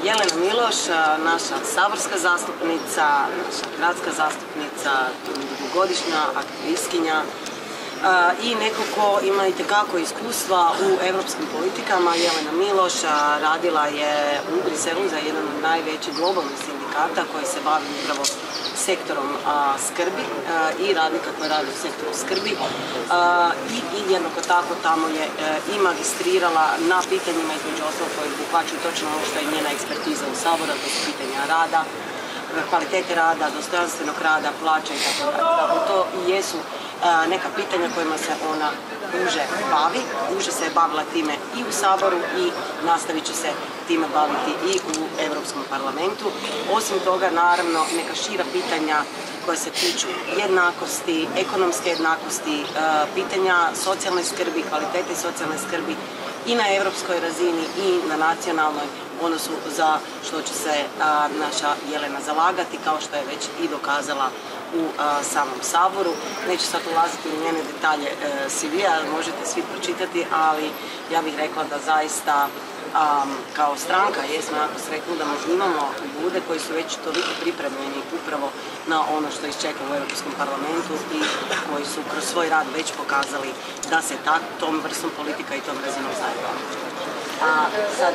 Jelena Miloš, naša saborska zastupnica, naša gradska zastupnica, dugogodišnja aktivistkinja i neko ko ima itekako iskustva u europskim politikama. Jelena Miloš radila je u Briselu za jedan od najvećih globalnih sindikata koji se bavi upravo sektorom skrbi i radnika koji rade u sektoru skrbi i jednako tako tamo je i magistrirala na pitanjima između ostalog koji obuhvaćaju točno ono što je njena ekspertiza u Saboru, to su pitanja rada, kvalitete rada, dostojanstvenog rada, plaća i tako dalje. Dakle, to i jesu neka pitanja kojima se ona duže bavi. Duže se je bavila time i u Saboru i nastavit će se time baviti i u Europskom parlamentu. Osim toga, naravno, neka šira pitanja koje se tiču jednakosti, ekonomske jednakosti, pitanja socijalne skrbi, kvalitete socijalne skrbi i na europskoj razini i na nacionalnoj, ono su za što će se naša Jelena zalagati, kao što je već i dokazala u samom Saboru. Neću sad ulaziti u njene detalje CV-a, možete svi pročitati, ali ja bih rekla da zaista kao stranka jesmo jako sretni da imamo ljude koji su već toliko pripremljeni upravo na ono što ih čeka u Europskom parlamentu i koji su kroz svoj rad već pokazali da se tom vrstom politika i tom razinom zajedno. Sad,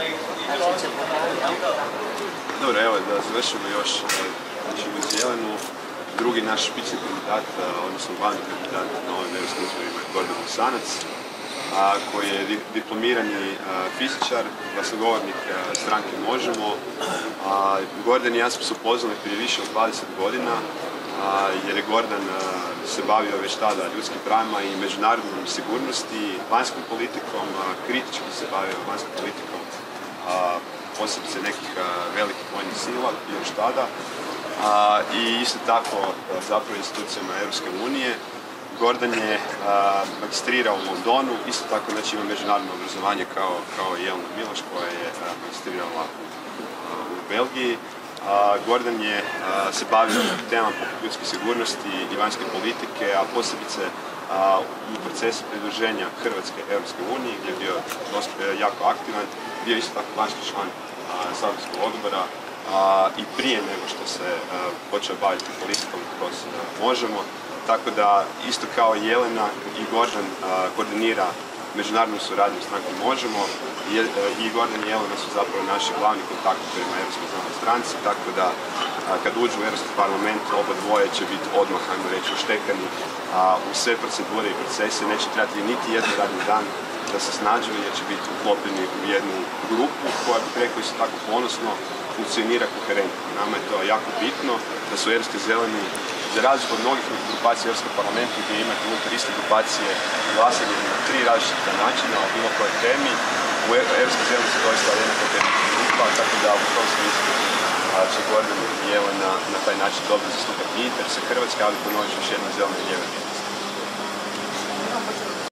dobro, evo da završimo još uz Jelenu. Drugi naš špicni kandidat, odnosno glavni kandidat na ovim europskim izborima je Gordon Bosanac, koji je diplomirani fizičar, glasnogovornik stranke Mozemo. Gordon i ja smo se upoznali prije više od 20 godina, jer je Gordon se bavio već tada ljudskim pravima i međunarodnom sigurnosti, vanjskom politikom, kritički se bavio vanjskom politikom, posebice nekih velikih vojnih sila još tada. I isto tako zapravo institucijama Europske unije. Gordon je magistrirao u Londonu, isto tako znači ima međunarodno obrazovanje kao i Jelena Miloš koja je magistrirala u Belgiji. Gordon je se bavio temama poput ljudske sigurnosti i vanjske politike, a posebice u procesu pridruženja Hrvatske Europske unije gdje je bio jako aktivan, bio isto tako vanjski član saborskog odbora i prije nego što se počeo baviti politikom kroz Mozemo. Tako da isto kao Jelena i Gordon koordinira međunarodnu suradnju stranke Mozemo i Gordon i Jelena su zapravo naši glavni kontakti prema Europskoj znanoj stranci, tako da kad uđu u Europski parlament oba dvoje će biti odmah, ajmo reći, uštekani u sve procedure i procese, neće trebati niti jedan radni dan da se snađu jer će biti uklopljeni u jednu grupu koja bih rekao isto tako ponosno funkcionira koherentno. Nama je to jako bitno da su Europski zeleni, za razliku od mnogih grupacija Europskog parlamenta gdje imate unutar iste grupacije glasanje na 3 različita načina o bilo kojoj temi, u Europski zeleni su doista jedna koherentna grupa, tako da u tom smislu će Gordon i Jelena na taj način dobro zastupati interese Hrvatske, ali ponovit ću još jednom zelene i lijeve.